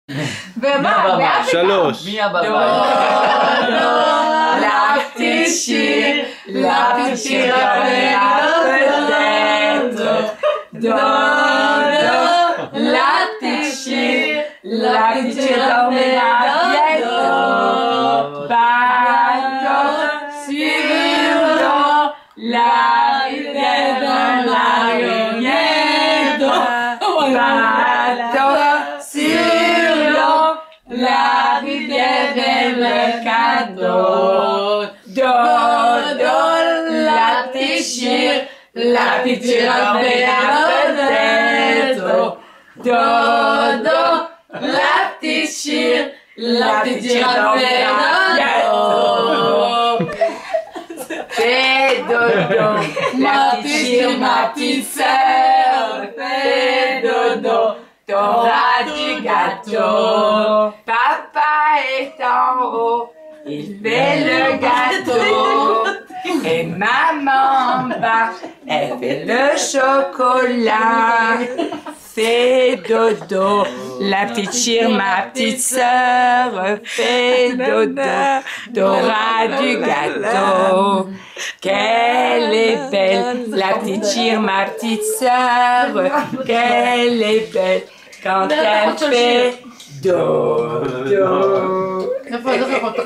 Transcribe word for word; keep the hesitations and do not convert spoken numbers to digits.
ומה? שלוש. מי הבא? דו, דו, לך תשאיר, לך תשאיר דו, דו, לך תשאיר, לך תשאיר la rivière et le cadeau. Do, do, la déchire, la déchire avec la fenêtre. Do, do, la déchire, la déchire avec la fenêtre. Fais dodo, la déchire ma petite sœur. Fais dodo. T'auras du gâteau. Papa est en haut, il fait le gâteau. Et maman en bas, elle fait le chocolat. Fais dodo, la petite chire, ma petite sœur. Fais dodo, t'auras du gâteau. Qu'elle est belle, la petite chire, ma petite sœur. Qu'elle est belle quand elle fait do, do.